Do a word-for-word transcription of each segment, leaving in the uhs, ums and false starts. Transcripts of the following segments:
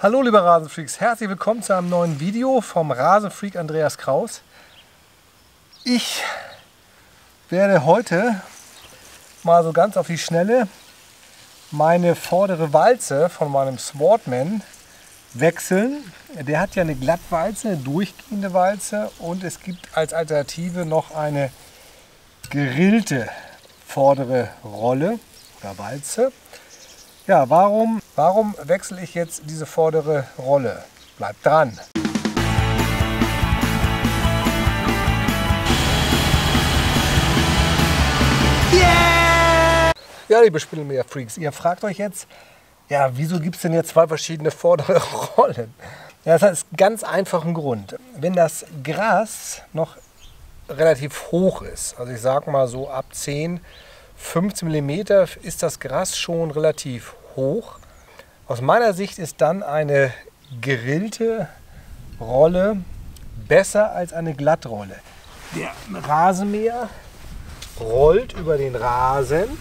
Hallo liebe Rasenfreaks, herzlich willkommen zu einem neuen Video vom Rasenfreak Andreas Kraus. Ich werde heute mal so ganz auf die Schnelle meine vordere Walze von meinem Swartman wechseln. Der hat ja eine Glattwalze, eine durchgehende Walze, und es gibt als Alternative noch eine gerillte vordere Rolle oder Walze. Ja, warum, warum wechsle ich jetzt diese vordere Rolle? Bleibt dran! Yeah! Ja, liebe Spindelmäher-Freaks, ihr fragt euch jetzt, ja, wieso gibt es denn jetzt zwei verschiedene vordere Rollen? Ja, das hat einen ganz einfachen Grund. Wenn das Gras noch relativ hoch ist, also ich sage mal so ab zehn, fünfzehn Millimeter ist das Gras schon relativ hoch. Aus meiner Sicht ist dann eine gerillte Rolle besser als eine Glattrolle. Der Rasenmäher rollt über den Rasen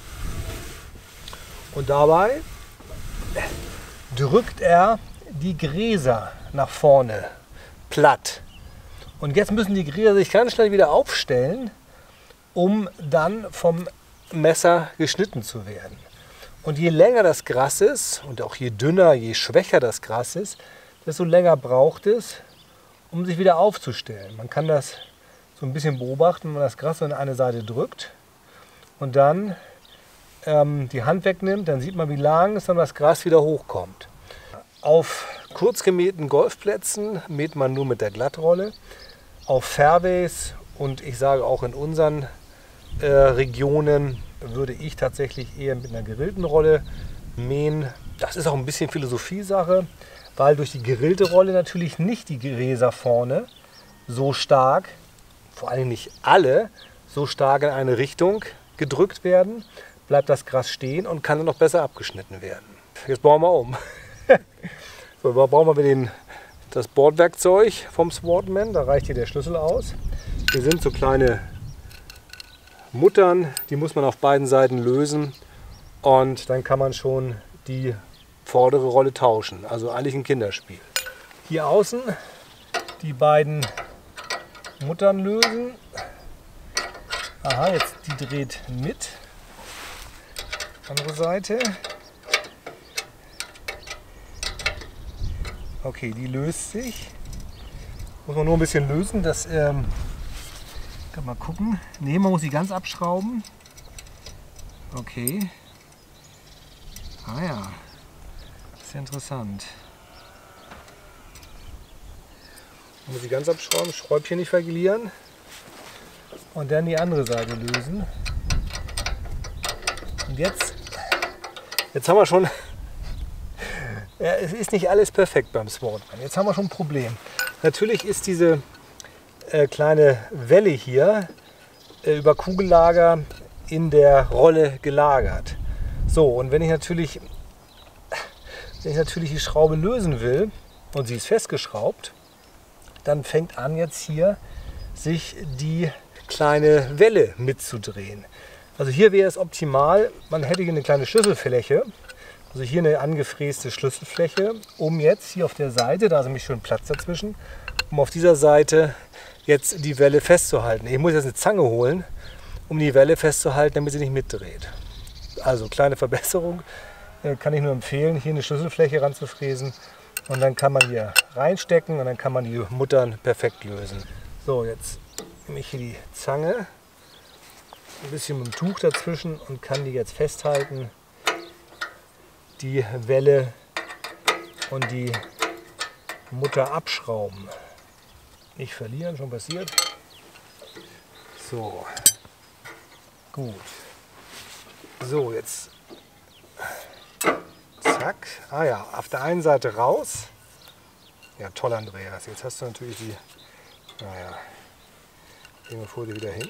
und dabei drückt er die Gräser nach vorne platt. Und jetzt müssen die Gräser sich ganz schnell wieder aufstellen, um dann vom Messer geschnitten zu werden. Und je länger das Gras ist und auch je dünner, je schwächer das Gras ist, desto länger braucht es, um sich wieder aufzustellen. Man kann das so ein bisschen beobachten, wenn man das Gras so in eine Seite drückt und dann ähm, die Hand wegnimmt, dann sieht man, wie langsam das Gras wieder hochkommt. Auf kurz gemähten Golfplätzen mäht man nur mit der Glattrolle. Auf Fairways und ich sage auch in unseren äh, Regionen würde ich tatsächlich eher mit einer gerillten Rolle mähen. Das ist auch ein bisschen Philosophiesache, weil durch die gerillte Rolle natürlich nicht die Gräser vorne so stark, vor allem nicht alle, so stark in eine Richtung gedrückt werden. Bleibt das Gras stehen und kann dann noch besser abgeschnitten werden. Jetzt bauen wir um. So, da brauchen wir den, das Bordwerkzeug vom Swartman, da reicht hier der Schlüssel aus. Hier sind so kleine Muttern, die muss man auf beiden Seiten lösen und dann kann man schon die vordere Rolle tauschen. Also eigentlich ein Kinderspiel. Hier außen die beiden Muttern lösen. Aha, jetzt die dreht mit. Andere Seite. Okay, die löst sich. Muss man nur ein bisschen lösen. Das ähm, kann man gucken. Ne, man muss sie ganz abschrauben. Okay. Ah ja, das ist ja interessant. Man muss sie ganz abschrauben, Schräubchen nicht verlieren und dann die andere Seite lösen. Und jetzt, jetzt haben wir schon, ja, es ist nicht alles perfekt beim Swartman. Jetzt haben wir schon ein Problem. Natürlich ist diese äh, kleine Welle hier äh, über Kugellager in der Rolle gelagert. So, und wenn ich natürlich, wenn ich natürlich die Schraube lösen will und sie ist festgeschraubt, dann fängt an jetzt hier sich die kleine Welle mitzudrehen. Also hier wäre es optimal, man hätte hier eine kleine Schlüsselfläche, also hier eine angefräste Schlüsselfläche, um jetzt hier auf der Seite, da ist nämlich schön Platz dazwischen, um auf dieser Seite jetzt die Welle festzuhalten. Ich muss jetzt eine Zange holen, um die Welle festzuhalten, damit sie nicht mitdreht. Also kleine Verbesserung, kann ich nur empfehlen, hier eine Schlüsselfläche ranzufräsen und dann kann man hier reinstecken und dann kann man die Muttern perfekt lösen. So, jetzt nehme ich hier die Zange, ein bisschen mit dem Tuch dazwischen und kann die jetzt festhalten, die Welle und die Mutter abschrauben. Nicht verlieren, schon passiert. So, gut. So, jetzt zack. Ah ja, auf der einen Seite raus. Ja, toll, Andreas. Jetzt hast du natürlich die. Naja, gehen wir vor dir wieder hin.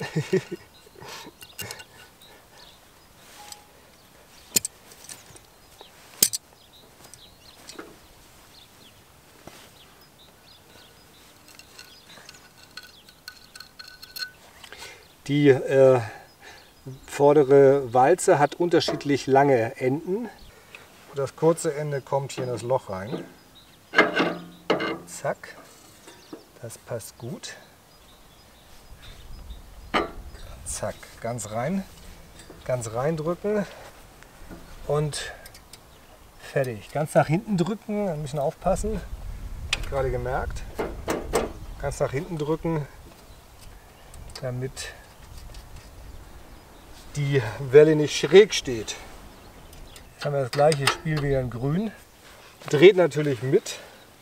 Die äh, vordere Walze hat unterschiedlich lange Enden. Das kurze Ende kommt hier in das Loch rein. Zack. Das passt gut. Zack. Ganz rein. Ganz reindrücken. Und fertig. Ganz nach hinten drücken. Ein bisschen aufpassen. Gerade gemerkt. Ganz nach hinten drücken, damit die Welle nicht schräg steht. Jetzt haben wir das gleiche Spiel wieder in Grün. Dreht natürlich mit.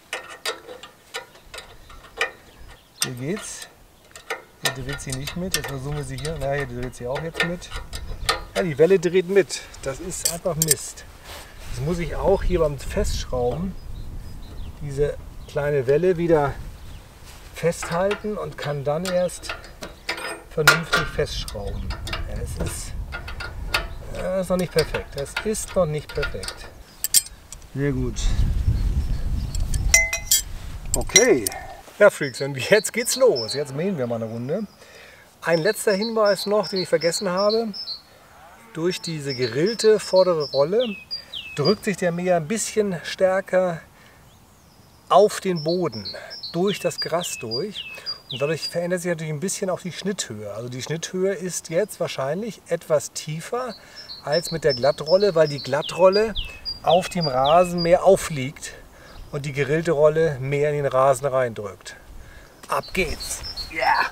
Hier geht's. Hier dreht sie nicht mit. Jetzt versuchen wir sie hier. Na, hier dreht sie auch jetzt mit. Ja, die Welle dreht mit. Das ist einfach Mist. Jetzt muss ich auch hier beim Festschrauben diese kleine Welle wieder festhalten und kann dann erst vernünftig festschrauben. Ja, es ist, das ist noch nicht perfekt. Das ist noch nicht perfekt. Sehr gut. Okay. Ja, Freaks, und jetzt geht's los. Jetzt mähen wir mal eine Runde. Ein letzter Hinweis noch, den ich vergessen habe. Durch diese gerillte vordere Rolle drückt sich der Mäher ein bisschen stärker auf den Boden, durch das Gras durch. Und dadurch verändert sich natürlich ein bisschen auch die Schnitthöhe. Also die Schnitthöhe ist jetzt wahrscheinlich etwas tiefer als mit der Glattrolle, weil die Glattrolle auf dem Rasen mehr aufliegt und die gerillte Rolle mehr in den Rasen reindrückt. Ab geht's! Yeah!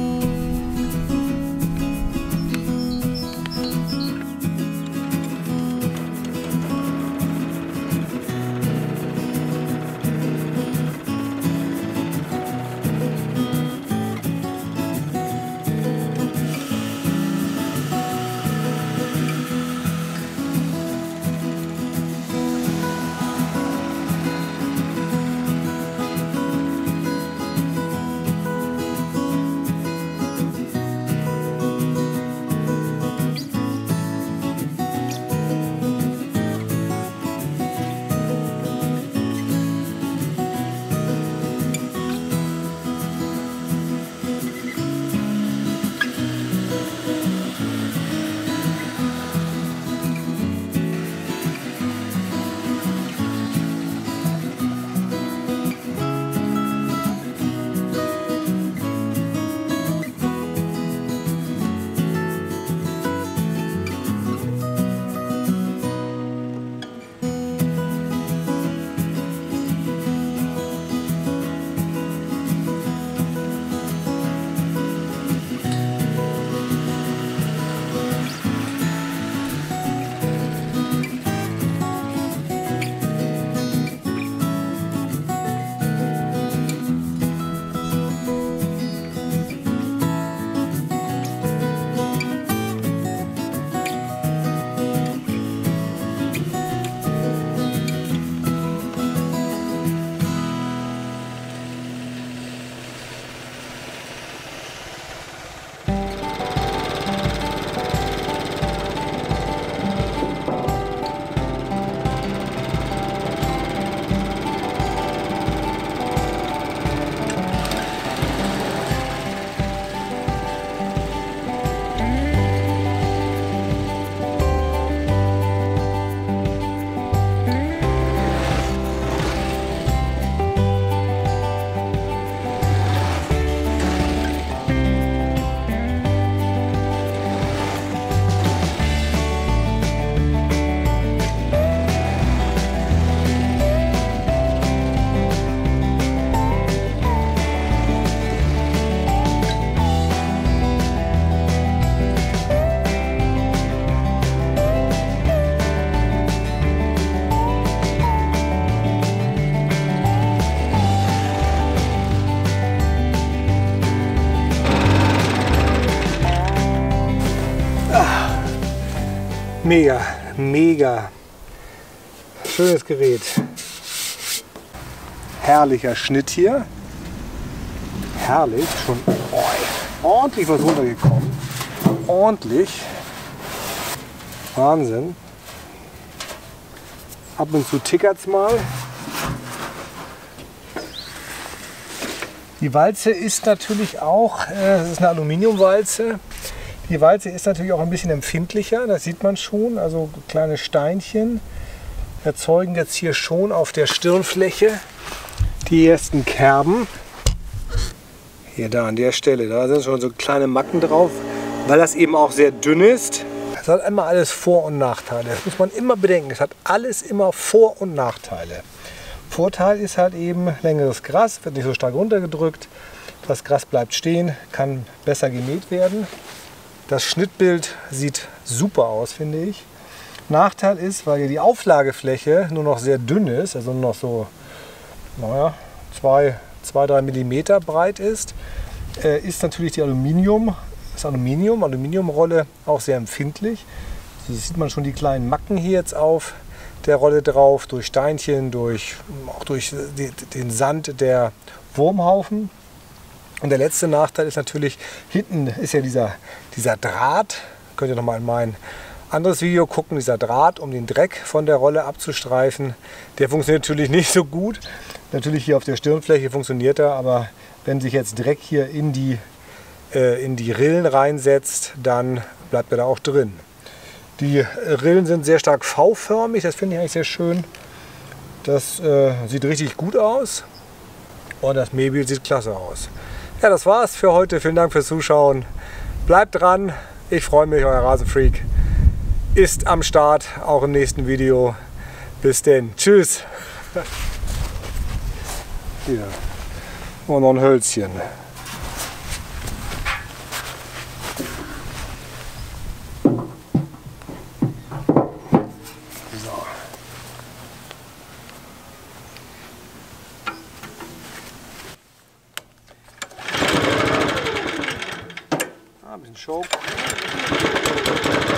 Mega, mega schönes Gerät. Herrlicher Schnitt hier. Herrlich, schon oh, ordentlich was runtergekommen. Ordentlich. Wahnsinn. Ab und zu tickert es mal. Die Walze ist natürlich auch, es ist eine Aluminiumwalze. Die Walze ist natürlich auch ein bisschen empfindlicher, das sieht man schon, also kleine Steinchen. erzeugen jetzt hier schon auf der Stirnfläche die ersten Kerben. Hier da an der Stelle, da sind schon so kleine Macken drauf, weil das eben auch sehr dünn ist. Es hat immer alles Vor- und Nachteile. Das muss man immer bedenken. Es hat alles immer Vor- und Nachteile. Vorteil ist halt eben längeres Gras, wird nicht so stark runtergedrückt. Das Gras bleibt stehen, kann besser gemäht werden. Das Schnittbild sieht super aus, finde ich. Nachteil ist, weil hier die Auflagefläche nur noch sehr dünn ist, also nur noch so naja, zwei, drei Millimeter breit ist, äh, ist natürlich die Aluminium, das Aluminium, Aluminiumrolle auch sehr empfindlich. So sieht man schon die kleinen Macken hier jetzt auf der Rolle drauf, durch Steinchen, durch, auch durch die, den Sand der Wurmhaufen. Und der letzte Nachteil ist natürlich, hinten ist ja dieser, dieser Draht, könnt ihr noch mal in mein anderes Video gucken, dieser Draht, um den Dreck von der Rolle abzustreifen. Der funktioniert natürlich nicht so gut. Natürlich hier auf der Stirnfläche funktioniert er, aber wenn sich jetzt Dreck hier in die, äh, in die Rillen reinsetzt, dann bleibt er da auch drin. Die Rillen sind sehr stark V-förmig, das finde ich eigentlich sehr schön. Das äh, sieht richtig gut aus und das Mähbild sieht klasse aus. Ja, das war's für heute. Vielen Dank fürs Zuschauen. Bleibt dran. Ich freue mich, euer Rasenfreak ist am Start, auch im nächsten Video. Bis denn. Tschüss. Hier. Und noch ein Hölzchen. So. Ah, ein bisschen Show.